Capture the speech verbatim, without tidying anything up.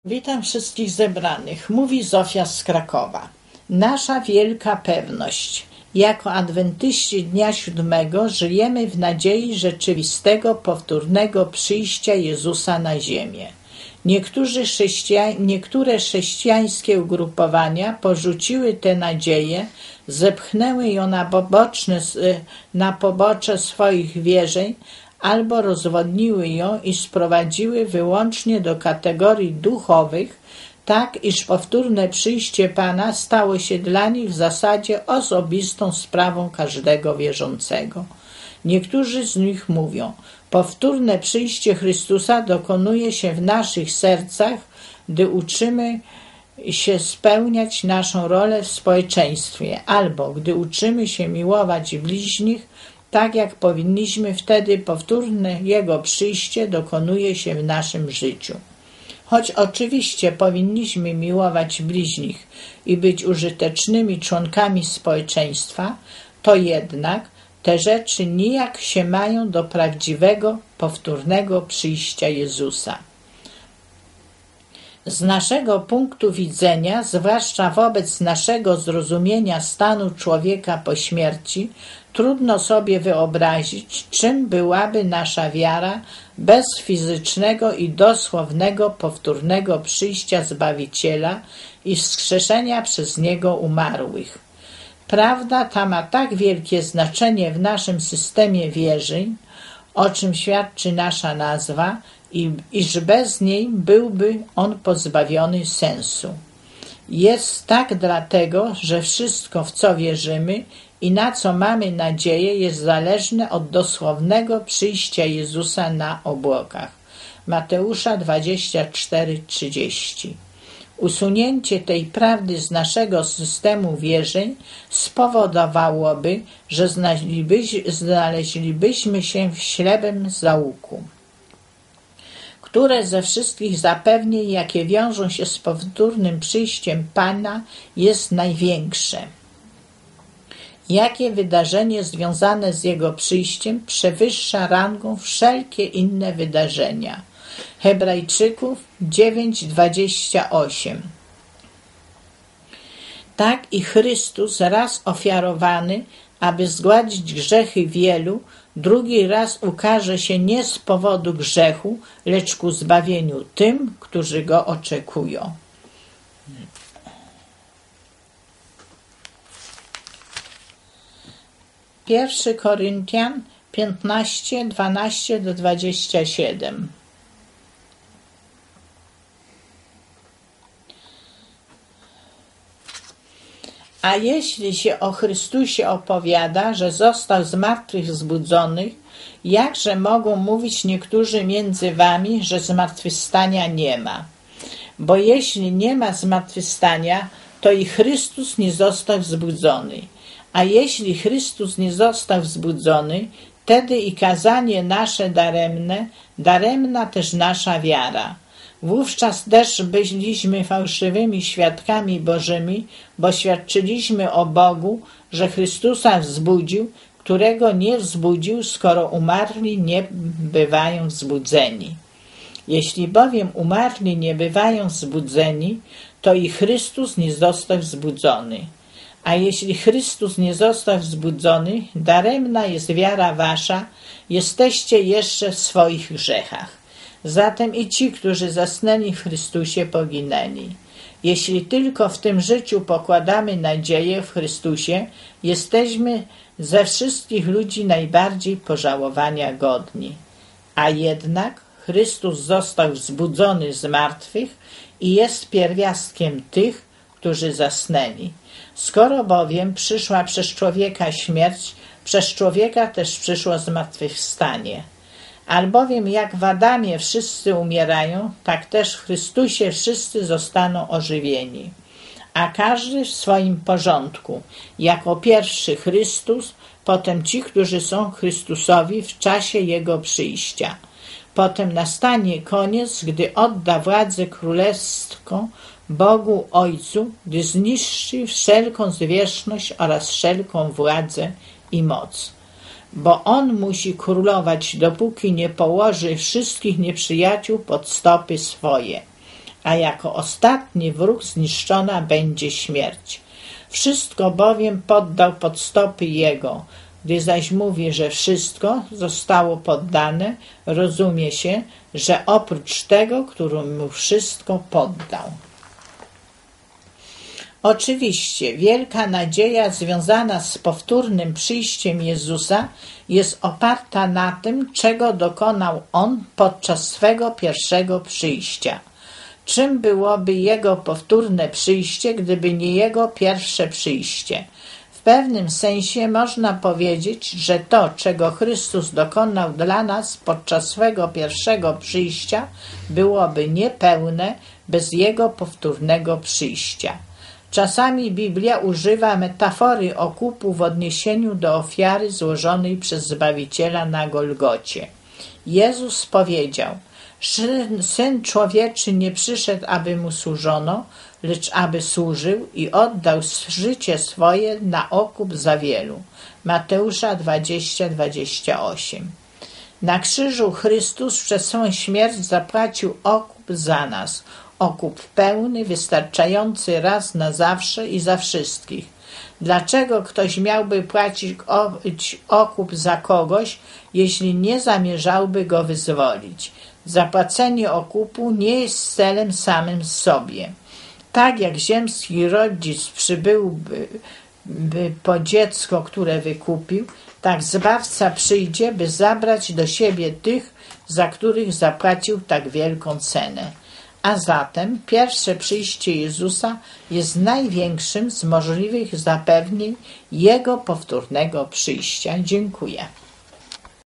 Witam wszystkich zebranych. Mówi Zofia z Krakowa. Nasza wielka pewność. Jako adwentyści Dnia Siódmego żyjemy w nadziei rzeczywistego, powtórnego przyjścia Jezusa na ziemię. Niektórzy chrześcija- niektóre chrześcijańskie ugrupowania porzuciły tę nadzieję, zepchnęły ją na, poboczne, na pobocze swoich wierzeń, albo rozwodniły ją i sprowadziły wyłącznie do kategorii duchowych, tak iż powtórne przyjście Pana stało się dla nich w zasadzie osobistą sprawą każdego wierzącego. Niektórzy z nich mówią, powtórne przyjście Chrystusa dokonuje się w naszych sercach, gdy uczymy się spełniać naszą rolę w społeczeństwie, albo gdy uczymy się miłować bliźnich, tak jak powinniśmy, wtedy powtórne Jego przyjście dokonuje się w naszym życiu. Choć oczywiście powinniśmy miłować bliźnich i być użytecznymi członkami społeczeństwa, to jednak te rzeczy nijak się mają do prawdziwego, powtórnego przyjścia Jezusa. Z naszego punktu widzenia, zwłaszcza wobec naszego zrozumienia stanu człowieka po śmierci, trudno sobie wyobrazić, czym byłaby nasza wiara bez fizycznego i dosłownego powtórnego przyjścia Zbawiciela i wskrzeszenia przez Niego umarłych. Prawda ta ma tak wielkie znaczenie w naszym systemie wierzeń, o czym świadczy nasza nazwa, i, iż bez niej byłby on pozbawiony sensu. Jest tak dlatego, że wszystko, w co wierzymy i na co mamy nadzieję, jest zależne od dosłownego przyjścia Jezusa na obłokach. Mateusza dwadzieścia cztery trzydzieści. Usunięcie tej prawdy z naszego systemu wierzeń spowodowałoby, że znaleźlibyśmy się w ślepym zaułku, które ze wszystkich zapewnień, jakie wiążą się z powtórnym przyjściem Pana, jest największe. Jakie wydarzenie związane z Jego przyjściem przewyższa rangą wszelkie inne wydarzenia? Hebrajczyków dziewięć dwadzieścia osiem. Tak i Chrystus raz ofiarowany, aby zgładzić grzechy wielu, drugi raz ukaże się nie z powodu grzechu, lecz ku zbawieniu tym, którzy Go oczekują. Pierwszy Koryntian piętnaście, dwanaście do dwudziestu siedmiu. A jeśli się o Chrystusie opowiada, że został z martwych wzbudzony, jakże mogą mówić niektórzy między wami, że zmartwychwstania nie ma? Bo jeśli nie ma zmartwychwstania, to i Chrystus nie został wzbudzony. A jeśli Chrystus nie został wzbudzony, wtedy i kazanie nasze daremne, daremna też nasza wiara. Wówczas też byliśmy fałszywymi świadkami Bożymi, bo świadczyliśmy o Bogu, że Chrystusa wzbudził, którego nie wzbudził, skoro umarli nie bywają wzbudzeni. Jeśli bowiem umarli nie bywają wzbudzeni, to i Chrystus nie został wzbudzony. A jeśli Chrystus nie został wzbudzony, daremna jest wiara wasza, jesteście jeszcze w swoich grzechach. Zatem i ci, którzy zasnęli w Chrystusie, poginęli. Jeśli tylko w tym życiu pokładamy nadzieję w Chrystusie, jesteśmy ze wszystkich ludzi najbardziej pożałowania godni. A jednak Chrystus został wzbudzony z martwych i jest pierwiastkiem tych, którzy zasnęli. Skoro bowiem przyszła przez człowieka śmierć, przez człowieka też przyszło zmartwychwstanie. Albowiem jak w Adamie wszyscy umierają, tak też w Chrystusie wszyscy zostaną ożywieni. A każdy w swoim porządku. Jako pierwszy Chrystus, potem ci, którzy są Chrystusowi w czasie Jego przyjścia. Potem nastanie koniec, gdy odda władzę królewską Bogu Ojcu, gdy zniszczy wszelką zwierzchność oraz wszelką władzę i moc. Bo On musi królować, dopóki nie położy wszystkich nieprzyjaciół pod stopy swoje. a jako ostatni wróg zniszczona będzie śmierć. Wszystko bowiem poddał pod stopy Jego. Gdy zaś mówi, że wszystko zostało poddane, rozumie się, że oprócz tego, który mu wszystko poddał. Oczywiście wielka nadzieja związana z powtórnym przyjściem Jezusa jest oparta na tym, czego dokonał On podczas swego pierwszego przyjścia. Czym byłoby Jego powtórne przyjście, gdyby nie Jego pierwsze przyjście? W pewnym sensie można powiedzieć, że to, czego Chrystus dokonał dla nas podczas swego pierwszego przyjścia, byłoby niepełne bez Jego powtórnego przyjścia. Czasami Biblia używa metafory okupu w odniesieniu do ofiary złożonej przez Zbawiciela na Golgocie. Jezus powiedział: Syn Człowieczy nie przyszedł, aby mu służono, lecz aby służył i oddał życie swoje na okup za wielu. Mateusza dwadzieścia, dwadzieścia osiem. Na krzyżu Chrystus przez swą śmierć zapłacił okup za nas. Okup pełny, wystarczający raz na zawsze i za wszystkich. Dlaczego ktoś miałby płacić okup za kogoś, jeśli nie zamierzałby go wyzwolić? Zapłacenie okupu nie jest celem samym sobie. Tak jak ziemski rodzic przybyłby by po dziecko, które wykupił, tak Zbawca przyjdzie, by zabrać do siebie tych, za których zapłacił tak wielką cenę. A zatem pierwsze przyjście Jezusa jest największym z możliwych zapewnień Jego powtórnego przyjścia. Dziękuję.